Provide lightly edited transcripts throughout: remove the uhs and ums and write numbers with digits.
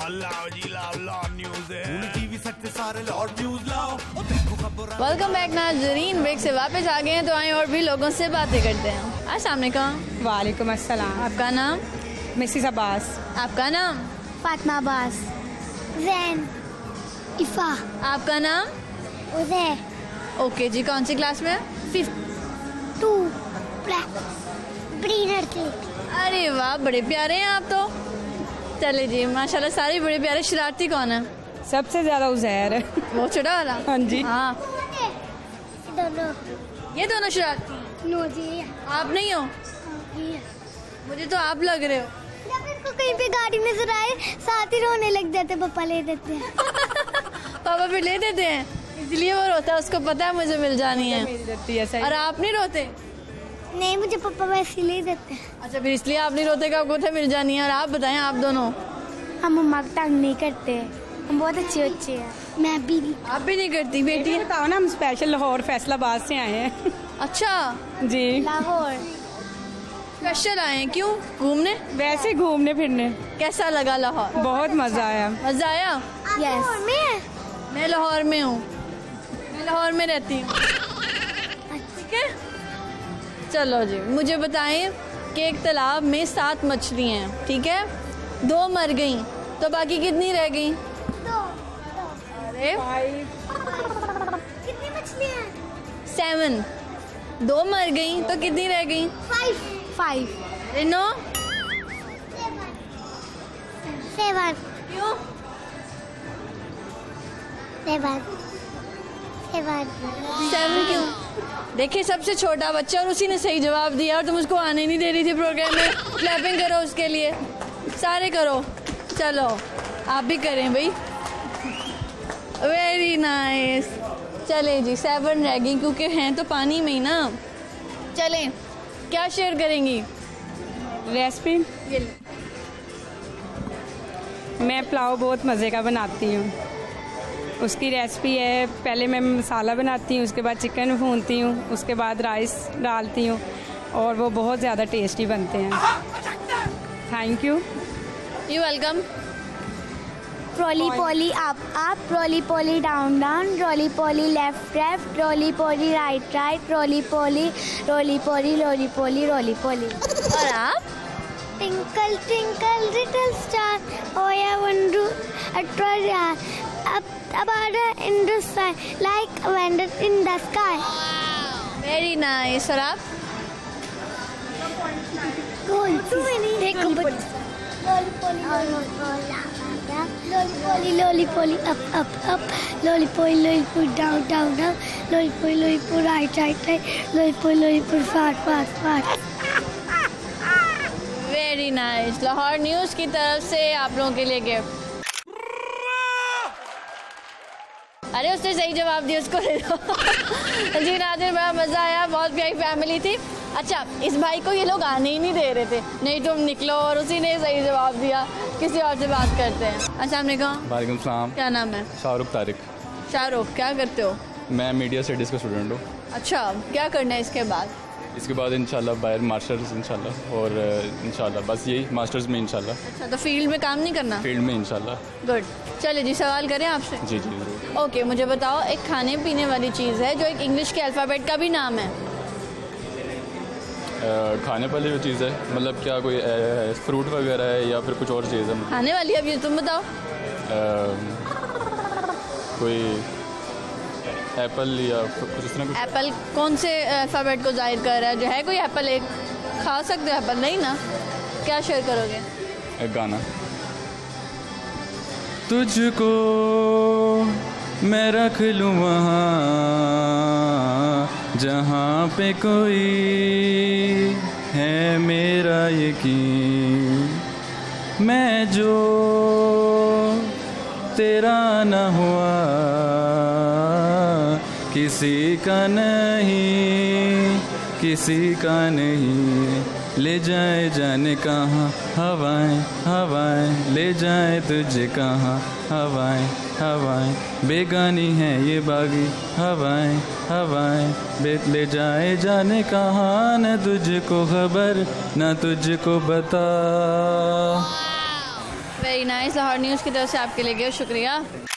Welcome back नाज़रीन, break से वापस आ गए हैं तो आए और भी लोगों से बातें करते हैं। अस्सलाम वालेकुम। वालेकुम अस्सलाम। आपका नाम? मिसेस अब्बास। आपका नाम? फातिमा अब्बास। जैन। इफ़ा। आपका नाम? उज़ैर। ओके जी, कौन सी क्लास में? 2 प्री नर्सरी। अरे वाह, बड़े प्यारे हैं आप तो। चले जी, माशाल्लाह सारे बड़े प्यारे। शरारती कौन है? सबसे ज्यादा उज़ैर है। वो छोटा वाला? हाँ जी। हाँ, दोनों। ये दोनों शरारती हैं। नो जी। आप नहीं हो? मुझे तो आप लग रहे हो। जब इनको कहीं पे गाड़ी नजर आए साथ ही रोने लग जाते, पापा ले देते हैं। पापा फिर ले देते हैं, इसलिए वो रोता है, उसको पता है मुझे मिल जानी है। मिल जाती है, सही। और आप नहीं रोते? नहीं, मुझे पापा वैसे ले देते हैं। अच्छा, फिर इसलिए आप नहीं रोते कि आपको तो मिल जानी है। और आप बताएं, आप दोनों? हम मम्मा को तंग नहीं करते, हम बहुत अच्छे बच्चे हैं। मैं भी नहीं। आप भी नहीं करती बेटी? बताओ ना, हम स्पेशल लाहौर फैसलाबाद से आए हैं। अच्छा जी, लाहौर स्पेशल आए हैं? क्यों? घूमने? वैसे घूमने फिरने। कैसा लगा लाहौर? बहुत मजा आया। मजा आया? आप लाहौर में हैं? मैं लाहौर में हूँ, मैं लाहौर में रहती हूँ। ठीक है, चलो जी, मुझे बताएं कि एक तालाब में 7 मछलियाँ हैं, ठीक है? 2 मर गई, तो बाकी कितनी रह गई? 2। अरे कितनी मछलियाँ? 7। 2 मर गई तो कितनी रह गई? 5। अरे 9। 7। क्यों? 7 क्यों? देखिए, सबसे छोटा बच्चा और उसी ने सही जवाब दिया, और तुम उसको आने नहीं दे रही थी प्रोग्राम में। क्लैपिंग करो उसके लिए, सारे करो। चलो आप भी करें भाई। Very nice. चले जी, 7 रह गई, क्योंकि हैं तो पानी में ही ना। चलें, क्या शेयर करेंगी? रेसिपी? ये लो। मैं पुलाव बहुत मज़े का बनाती हूँ। उसकी रेसिपी है, पहले मैं मसाला बनाती हूँ, उसके बाद चिकन भूनती हूँ, उसके बाद राइस डालती हूँ, और वो बहुत ज़्यादा टेस्टी बनते हैं। Thank you. You welcome. Roly poly up, roly poly down down, roly poly left left, roly poly right right, roly poly roly poly roly poly roly poly. और आप? Twinkle twinkle little star, oh I wonder at about in the sky, like a wonder in the sky. Very nice. और आप? देखो lolly polly up up up, lolly polly down down down, lolly polly right right right, lolly polly fast fast fast. Very nice. Lahore news की तरफ से आप लोगों के लिए गिफ्ट। अरे उसने सही जवाब दिया, उसको ले लो। जी नाज़रीन, बड़ा मज़ा आया, बहुत प्यारी फैमिली थी। अच्छा, इस भाई को ये लोग आने ही नहीं दे रहे थे, नहीं तुम निकलो, और उसी ने सही जवाब दिया। किसी और से बात करते हैं। अस्सलाम वालेकुम। वालेकुम सलाम। क्या नाम है? शाहरुख तारिक। शाहरुख, क्या करते हो? मैं मीडिया स्टडीज़ का स्टूडेंट हूँ। अच्छा, क्या करना है इसके बाद? इसके बाद इंशाल्लाह बाहर मास्टर्स इंशाल्लाह, और इंशाल्लाह बस यही मास्टर्स में इंशाल्लाह। अच्छा, तो फील्ड में काम नहीं करना? फील्ड में इंशाल्लाह। गुड। चलिए जी, सवाल करें आपसे? जी जी जरूर। ओके, मुझे बताओ, एक खाने पीने वाली चीज़ है जो एक इंग्लिश के अल्फ़ाबेट का भी नाम है। खाने वाली जो चीज़ है, मतलब क्या कोई फ्रूट वगैरह है या फिर कुछ और चीज़ है? खाने वाली, अब ये तुम बताओ। कोई एप्पल या कुछ इस तरह कुछ? एप्पल कौन से अल्फ़ाबेट को जाहिर कर रहा है? जो है कोई एप्पल, एक खा सकते हो एप्पल? नहीं ना। क्या शेयर करोगे? एक गाना। तुझको मैं रख लूँ वहाँ जहाँ पे कोई है मेरा यकीन, मैं जो तेरा न हुआ किसी का नहीं, किसी का नहीं। ले जाए जाने कहाँ हवाएं हवाएं, ले जाए तुझे कहाँ हवाएं हवाएं, बेगानी हैं ये बागी हवाएं हवाएं। ले जाए जाने कहाँ, न तुझको खबर न तुझको बता। Very nice. लाहौर न्यूज़ की तरफ से आपके लिए गए, शुक्रिया।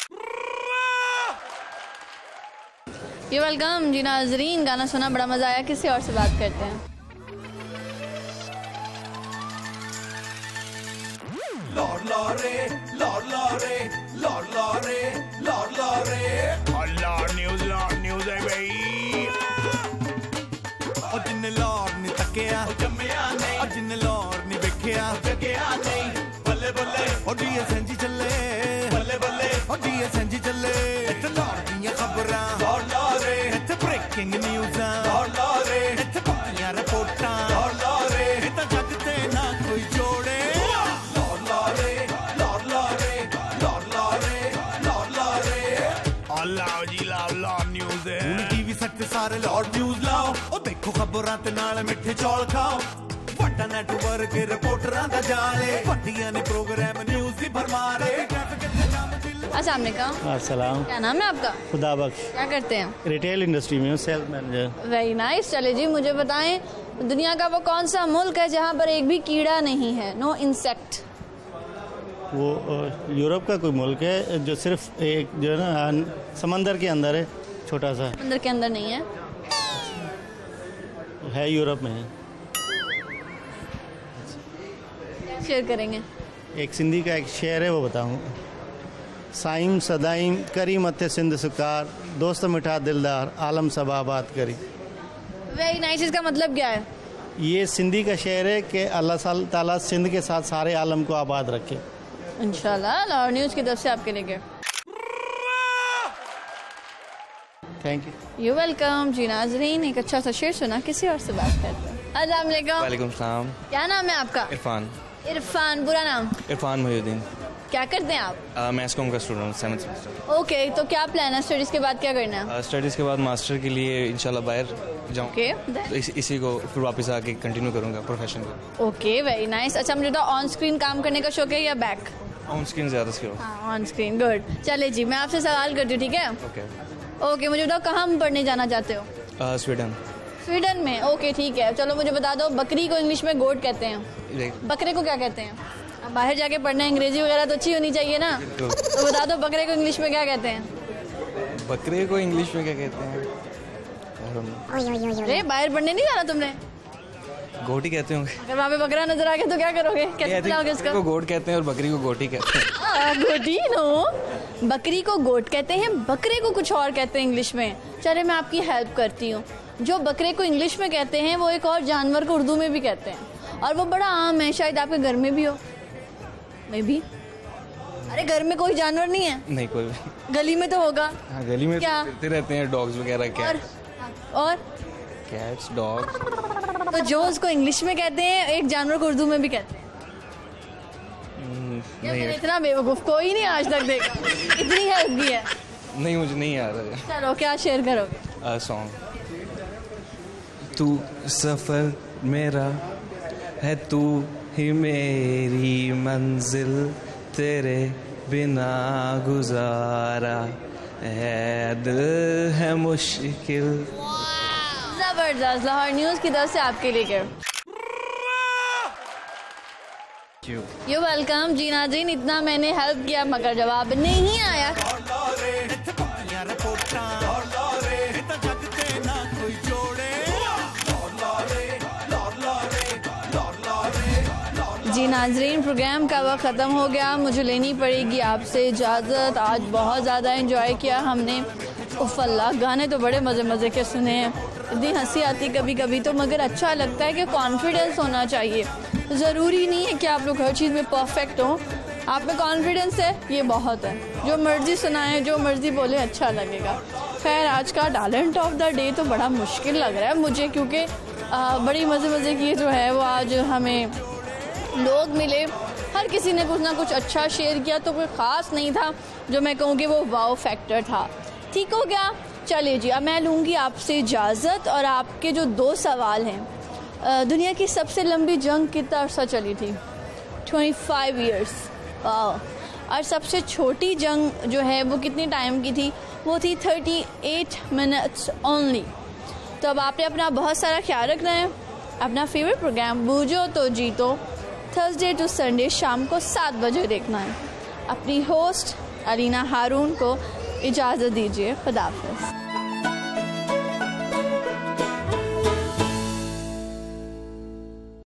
यू वेलकम जी नाजरीन। गाना सुना, बड़ा मज़ा आया। किसी और से बात करते हैं। न्यूज़ है भाई। और जिन्ने लाहौर नहीं तकिया जम्मिया नहीं, और जिन्ने लाहौर नहीं वेखिया जगिया नहीं। बल्ले बल्ले और डीए संजी चले, बल्ले बल्ले और डीए संजी चले। इत्थे लाहौर दियां खबरां लाहौर, इत्थे ब्रेकिंग न्यूज़ां लाहौर, इत्थे पक्कियां रिपोर्टां लाहौर, इत्थे जग ते ना कोई जोड़े। लाओ जी लाओ, लाहौर न्यूज़ है। हुण टीवी सट सारे लाहौर न्यूज़ लाओ, और देखो खबरां ते नाल मिठे चौल खाओ। वड्डा नेटवर्क रिपोर्टरां दा जाले, वड्डियां ने प्रोग्राम न्यूज़ दी भरमार। अस्सलाम वालेकुम। अस्सलाम। क्या नाम है आपका? खुदा बख्श। क्या करते हैं? रिटेल इंडस्ट्री में हूँ, सेल्स मैनेजर। Very nice. चले जी, मुझे बताएं दुनिया का वो कौन सा मुल्क है जहाँ पर एक भी कीड़ा नहीं है, नो इंसेक्ट? वो यूरोप का कोई मुल्क है जो सिर्फ एक जो है ना समंदर के अंदर है, छोटा सा समंदर के अंदर नहीं है, यूरोप में है। शेयर करेंगे। एक सिंधी का एक शेर है, वो बताऊँ। साइम सदाइम करी मथे सिंध सुकार, दोस्त मिठा दिलदार आलम सब आबाद करी। Very nice. इसका मतलब क्या है? ये सिंधी का शेर है कि अल्लाह ताला सिंध के साथ सारे आलम को आबाद रखे इंशाल्लाह। लाहौर न्यूज़ की तरफ से आपके लिए गए। Thank you. यू वेलकम जी नाजरीन। एक अच्छा सा शेर सुना, किसी और से बात करते हैं। अस्सलाम वालेकुम। वालेकुम सलाम। क्या नाम है आपका? इरफान। इरफान, पूरा नाम? इरफान मोहिउद्दीन। क्या करते हैं आप? मैं एसकॉम का स्टूडेंट हूँ, 7th सेमेस्टर। ओके, तो क्या प्लान है? स्टडीज़ के बाद क्या करना है? स्टडीज़ के बाद मास्टर के लिए इंशाल्लाह बाहर जाऊँ। ओके, तो इसी को फिर वापस आके कंटिन्यू करूँगा प्रोफेशन को। Okay, very nice. अच्छा, मुझे तो ऑन स्क्रीन काम करने का शौक है या बैक? ऑन स्क्रीन ज़्यादा स्किल। हाँ, ऑन स्क्रीन। गुड। चले जी, मैं आपसे सवाल करती हूँ, ठीक है? ओके। ओके, मुझे बताओ कहाँ पढ़ने जाना चाहते हो? स्वीडन। स्वीडन में? ओके, ठीक है। चलो मुझे बता दो, बकरी को इंग्लिश में गोट कहते हैं, बकरे को क्या कहते हैं? अब बाहर जाके पढ़ना है, अंग्रेजी वगैरह तो अच्छी होनी चाहिए ना, तो बता दो बकरे को इंग्लिश में क्या कहते हैं? बकरे को इंग्लिश में क्या कहते हैं? अरे बाहर पढ़ने नहीं जाना तुमने? गोटी कहते होंगे। अगर वहाँ पे बकरा नजर आ गया तो क्या करोगे? कैसे बुलाओगे इसको? को गोट कहते हैं और बकरी को गोटी कहते हैं। गोटी नो, बकरी को गोट कहते हैं, बकरे को कुछ और कहते हैं इंग्लिश में। चले मैं आपकी हेल्प करती हूँ। जो बकरे को इंग्लिश में कहते हैं वो एक और जानवर को उर्दू में भी कहते हैं, और वो बड़ा आम है, शायद आपके घर में भी हो। मे भी। अरे घर में कोई जानवर नहीं है? नहीं, कोई भी। गली में तो होगा। हाँ, गली में क्या फिरते रहते हैं, डॉग्स वगैरह। और कैट्स, डॉग्स। तो जो उसको इंग्लिश में कहते हैं एक जानवर को उर्दू में भी कहते हैं। नहीं, इतना बेवकूफ कोई नहीं आज तक देखा, इतनी हेल्प की है। नहीं, मुझे नहीं याद है। चलो, क्या शेयर करोगे? सॉन्ग। तू सफर मेरा है, तू ही मेरी मंजिल, तेरे बिना गुजारा है दिल है मुश्किल। जबरदस्त। लाहौर न्यूज़ की तरफ से आपके लिए क्या? यू वेलकम जी नाज़रीन। इतना मैंने हेल्प किया मगर जवाब नहीं आया। जी नाजरीन, प्रोग्राम का वक्त ख़त्म हो गया, मुझे लेनी पड़ेगी आपसे इजाज़त। आज बहुत ज़्यादा एंजॉय किया हमने। उफ़ अल्लाह, गाने तो बड़े मज़े मज़े के सुने हैं। इतनी हंसी आती कभी कभी तो, मगर अच्छा लगता है कि कॉन्फिडेंस होना चाहिए। ज़रूरी नहीं है कि आप लोग हर चीज़ में परफेक्ट हों, आप में कॉन्फिडेंस है ये बहुत है। जो मर्ज़ी सुनाएं, जो मर्ज़ी बोले, अच्छा लगेगा। खैर, आज का टैलेंट ऑफ द डे तो बड़ा मुश्किल लग रहा है मुझे, क्योंकि बड़ी मज़े मज़े की जो है वो आज हमें लोग मिले। हर किसी ने कुछ ना कुछ अच्छा शेयर किया, तो कोई ख़ास नहीं था जो मैं कहूँ कि वो वाओ फैक्टर था। ठीक हो गया। चलिए जी, अब मैं लूँगी आपसे इजाज़त, और आपके जो 2 सवाल हैं। दुनिया की सबसे लंबी जंग कितना अर्सा चली थी? 25 ईयर्स। और सबसे छोटी जंग जो है वो कितनी टाइम की थी? वो थी 38 मिनट्स ओनली। तो अब आपने अपना बहुत सारा ख्याल रखना है। अपना फेवरेट प्रोग्राम भूजो तो जीतो थर्सडे टू संडे शाम को 7 बजे देखना है। अपनी होस्ट अलीना हारून को इजाज़त दीजिए। खुदा हाफ़िज़।